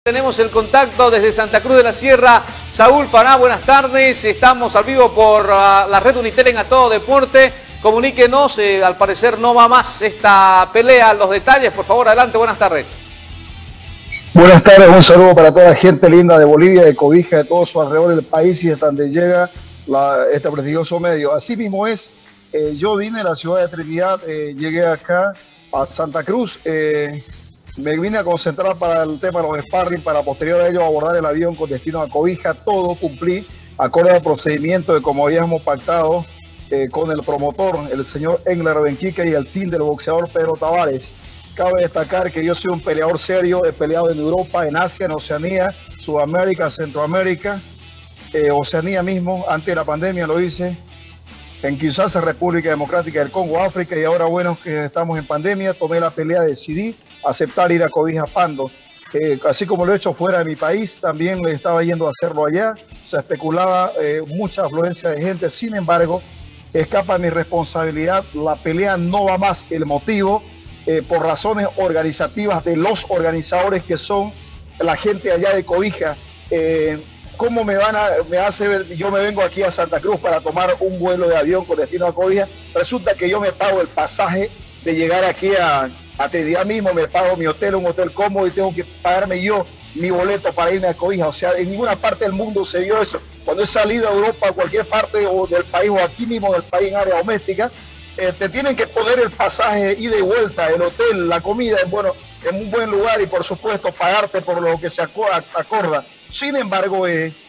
Tenemos el contacto desde Santa Cruz de la Sierra. Saúl Pará, buenas tardes. Estamos al vivo por la red Unitel en A Todo Deporte. Comuníquenos, al parecer no va más esta pelea. Los detalles, por favor, adelante, buenas tardes. Buenas tardes, un saludo para toda la gente linda de Bolivia, de Cobija, de todo su alrededor del país y hasta donde llega este prestigioso medio. Así mismo es, yo vine a la ciudad de Trinidad, llegué acá a Santa Cruz, me vine a concentrar para el tema de los sparring, para posterior a ello abordar el avión con destino a Cobija. Todo cumplí acorde al procedimiento de como habíamos pactado con el promotor, el señor Engler Benquique, y el team del boxeador Pedro Tavares. Cabe destacar que yo soy un peleador serio, he peleado en Europa, en Asia, en Oceanía, Sudamérica, Centroamérica, Oceanía mismo, antes de la pandemia lo hice, en Kinshasa, República Democrática del Congo, África, y ahora bueno que estamos en pandemia, tomé la pelea, decidí aceptar ir a Cobija Pando. Así como lo he hecho fuera de mi país, también le estaba yendo a hacerlo allá, se especulaba mucha afluencia de gente, sin embargo, escapa mi responsabilidad, la pelea no va más, el motivo, por razones organizativas de los organizadores que son la gente allá de Cobija. ¿Cómo me hace ver? Yo me vengo aquí a Santa Cruz para tomar un vuelo de avión con destino a Cobija. Resulta que yo me pago el pasaje de llegar aquí a Trinidad mismo, me pago mi hotel, un hotel cómodo, y tengo que pagarme yo mi boleto para irme a Cobija. O sea, en ninguna parte del mundo se vio eso. Cuando he salido a Europa, a cualquier parte o del país, o aquí mismo del país en área doméstica, te tienen que poner el pasaje ida y vuelta, el hotel, la comida, en un buen lugar, y por supuesto pagarte por lo que se acorda. Sin embargo,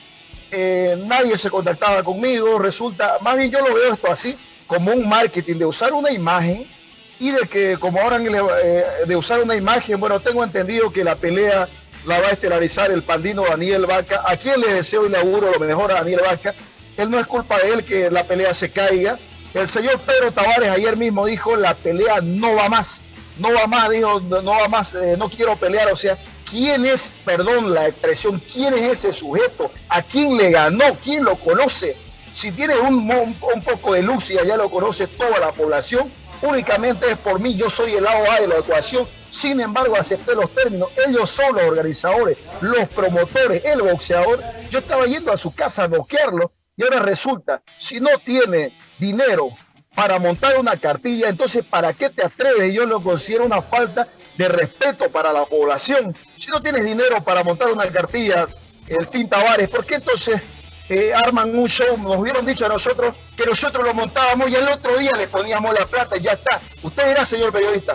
nadie se contactaba conmigo. Resulta, más bien yo lo veo esto así, como un marketing de usar una imagen, y de que como ahora de usar una imagen, bueno, tengo entendido que la pelea la va a estelarizar el pandino Daniel Vaca, a quien le deseo y le auguro lo mejor a Daniel Vaca. Él no es culpa de él que la pelea se caiga. El señor Pedro Tavares ayer mismo dijo, la pelea no va más, dijo, no va más, no quiero pelear. O sea, ¿quién es, perdón la expresión, quién es ese sujeto? ¿A quién le ganó? ¿Quién lo conoce? Si tiene un poco de luz y allá lo conoce toda la población, únicamente es por mí, yo soy el lado A de la ecuación. Sin embargo, acepté los términos. Ellos son los organizadores, los promotores, el boxeador. Yo estaba yendo a su casa a noquearlo, y ahora resulta, si no tiene dinero para montar una cartilla, entonces ¿para qué te atreves? Yo lo considero una falta de respeto para la población. Si no tienes dinero para montar una cartilla, el Team Tavares, ¿por qué entonces arman un show? Nos hubieran dicho a nosotros que nosotros lo montábamos y el otro día le poníamos la plata y ya está. Usted dirá, señor periodista.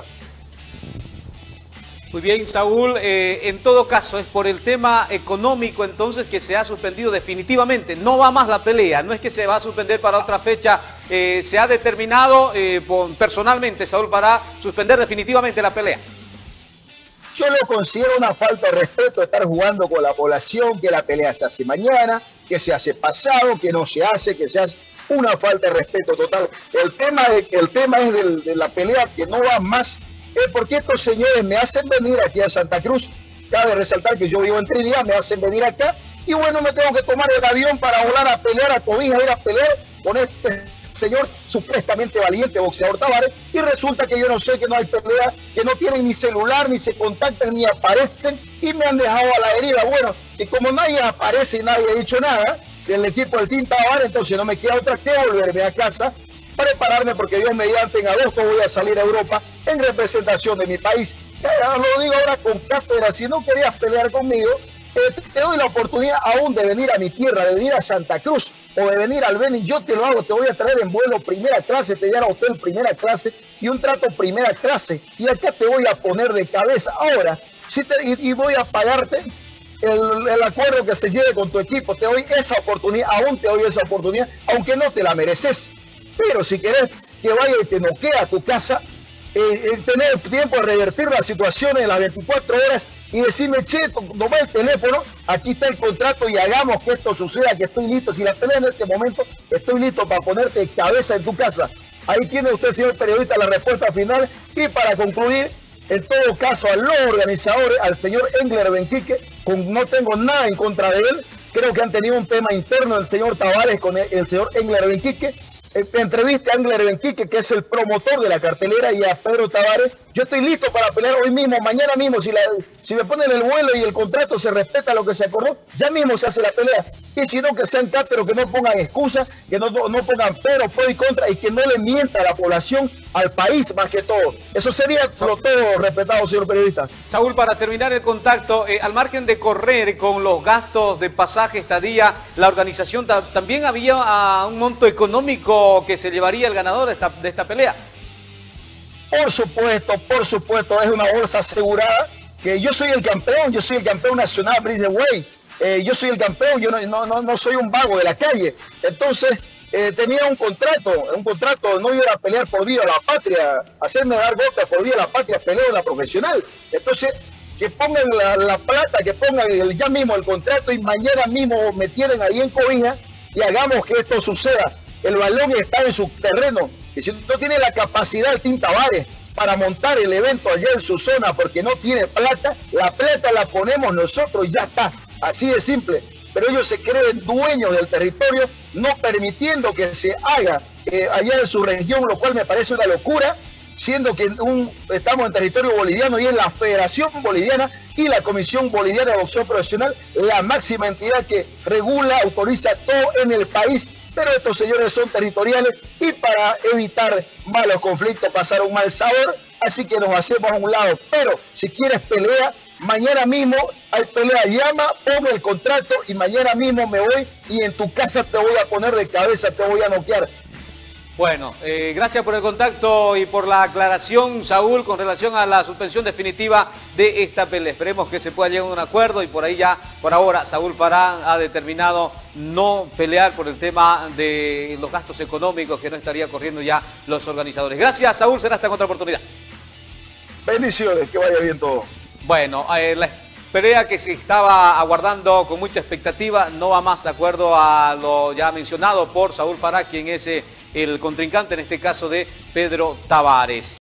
Muy bien, Saúl, en todo caso es por el tema económico entonces que se ha suspendido definitivamente. No va más la pelea, no es que se va a suspender para otra fecha. Se ha determinado personalmente, Saúl, para suspender definitivamente la pelea. Yo lo considero una falta de respeto estar jugando con la población, que la pelea se hace mañana, que se hace pasado, que no se hace, que se hace una falta de respeto total. El tema es de la pelea que no va más. Porque estos señores me hacen venir aquí a Santa Cruz. Cabe resaltar que yo vivo en Trinidad, me hacen venir acá, y bueno, me tengo que tomar el avión para volar a pelear a Cobija, ir a pelear con este señor supuestamente valiente boxeador Tavares, y resulta que yo no sé, que no hay pelea, que no tienen ni celular, ni se contactan, ni aparecen, y me han dejado a la deriva. Bueno, y como nadie aparece y nadie ha dicho nada del equipo del Team Tavares, entonces no me queda otra que volverme a casa, prepararme, porque Dios mediante en agosto voy a salir a Europa en representación de mi país. Lo digo ahora con cátedra, si no querías pelear conmigo, te doy la oportunidad aún de venir a mi tierra, de venir a Santa Cruz o de venir al Beni. Yo te lo hago, te voy a traer en vuelo primera clase, te voy a dar a hotel primera clase y un trato primera clase, y acá te voy a poner de cabeza ahora, y voy a pagarte el acuerdo que se lleve con tu equipo. Te doy esa oportunidad, aún te doy esa oportunidad, aunque no te la mereces. Pero si querés que vaya y te noquea a tu casa, tener tiempo de revertir la situación en las 24 horas y decirme, che, toma el teléfono, aquí está el contrato y hagamos que esto suceda, que estoy listo. Si la pelea en este momento, estoy listo para ponerte de cabeza en tu casa. Ahí tiene usted, señor periodista, la respuesta final. Y para concluir, en todo caso, a los organizadores, al señor Engler Benquique, no tengo nada en contra de él. Creo que han tenido un tema interno el señor Tavares con el señor Engler Benquique. Entreviste a Engler Benquique, que es el promotor de la cartelera, y a Pedro Tavares, Yo estoy listo para pelear hoy mismo, mañana mismo. Si me ponen el vuelo y el contrato se respeta lo que se acordó, ya mismo se hace la pelea. Y si no, que sean cáteros, que no pongan excusas, que no pongan pero, pro y contra, y que no le mienta a la población, al país más que todo. Eso sería todo respetado, señor periodista. Saúl, para terminar el contacto, al margen de correr con los gastos de pasaje, estadía, la organización también había un monto económico que se llevaría el ganador de esta pelea. Por supuesto, es una bolsa asegurada, que yo soy el campeón nacional Bridgeway, yo soy el campeón, yo no soy un vago de la calle. Entonces tenía un contrato, no iba a pelear por vida a la patria, hacerme dar golpes por vida a la patria, peleo en la profesional. Entonces que pongan la plata, que pongan ya mismo el contrato y mañana mismo me tienen ahí en Cobija y hagamos que esto suceda. El balón está en su terreno. Y si no tiene la capacidad el Team Tavares para montar el evento allá en su zona porque no tiene plata, la plata la ponemos nosotros y ya está. Así de simple. Pero ellos se creen dueños del territorio, no permitiendo que se haga allá en su región, lo cual me parece una locura, siendo que estamos en territorio boliviano y es la Federación Boliviana y la Comisión Boliviana de Boxeo Profesional, la máxima entidad que regula, autoriza todo en el país. Pero estos señores son territoriales y para evitar malos conflictos, pasar un mal sabor, así que nos hacemos a un lado. Pero si quieres pelea, mañana mismo hay pelea, llama, ponme el contrato y mañana mismo me voy y en tu casa te voy a poner de cabeza, te voy a noquear. Bueno, gracias por el contacto y por la aclaración, Saúl, con relación a la suspensión definitiva de esta pelea. Esperemos que se pueda llegar a un acuerdo y por ahí ya, por ahora, Saúl Farán ha determinado no pelear por el tema de los gastos económicos que no estaría corriendo ya los organizadores. Gracias, Saúl, será hasta en otra oportunidad. Bendiciones, que vaya bien todo. Bueno, la pelea que se estaba aguardando con mucha expectativa no va más de acuerdo a lo ya mencionado por Saúl Farán, quien es el contrincante en este caso de Pedro Tavares.